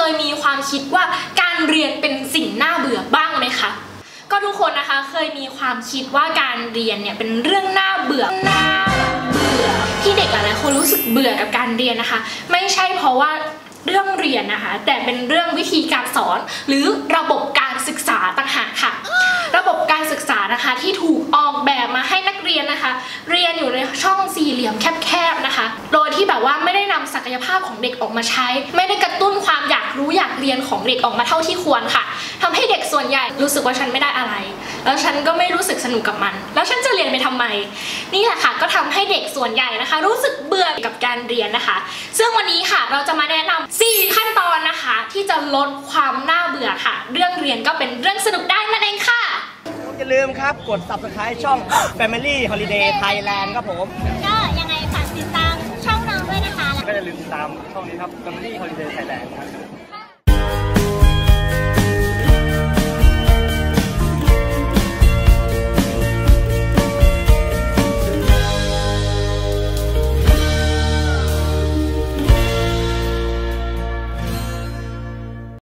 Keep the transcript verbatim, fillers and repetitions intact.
ยมีความคิดว่าการเรียนเป็นสิ่งน่าเบื่อบ้างไหมคะก็ทุกคนนะคะเคยมีความคิดว่าการเรียนเนี่ยเป็นเรื่องน่าเบื่อน่าเบื่อที่เด็กหลายคนรู้สึกเบื่อกับการเรียนนะคะไม่ใช่เพราะว่าเรื่องเรียนนะคะแต่เป็นเรื่องวิธีการสอนหรือระบบการศึกษาต่างหากค่ะระบบการศึกษานะคะที่ถูกออกแบบมาให้นักเรียนนะคะเรียนอยู่ในช่องสี่เหลี่ยมแคบๆนะคะโดยที่แบบว่าไม่ได้นำศักยภาพของเด็กออกมาใช้ไม่ได้กระตุ้นความอยากรู้อยากเรียนของเด็กออกมาเท่าที่ควรค่ะทำให้เด็กส่วนใหญ่รู้สึกว่าฉันไม่ได้อะไรแล้วฉันก็ไม่รู้สึกสนุกกับมันแล้วฉันจะเรียนไปทำไมนี่แหละค่ะก็ทำให้เด็กส่วนใหญ่นะคะรู้สึกเบื่อกับการเรียนนะคะซึ่งวันนี้ค่ะเราจะมาแนะนำสี่ขั้นตอนนะคะที่จะลดความน่าเบื่อค่ะเรื่องเรียนก็เป็นเรื่องสนุกได้นั่นเองค่ะอย่าลืมครับกด ซับสไครบ์ ช่อง Family Holiday Thailand ครับผมก็ยังไงฝากติดตามช่องเราด้วยนะคะก็อย่าลืมติดตามช่องนี้ครับ Family Holiday Thailand ครับ